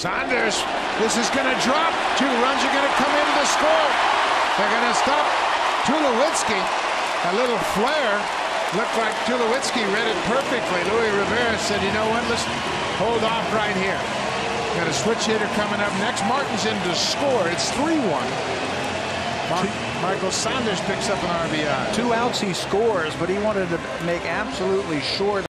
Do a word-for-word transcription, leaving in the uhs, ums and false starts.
Saunders, this is going to drop. Two runs are going to come into the score. They're going to stop Tulowitzki. A little flare. Looked like Tulowitzki read it perfectly. Luis Rivera said, you know what, let's hold off right here. Got a switch hitter coming up next. Martin's in to score. It's three one. Michael Saunders picks up an R B I. Two outs he scores, but he wanted to make absolutely sure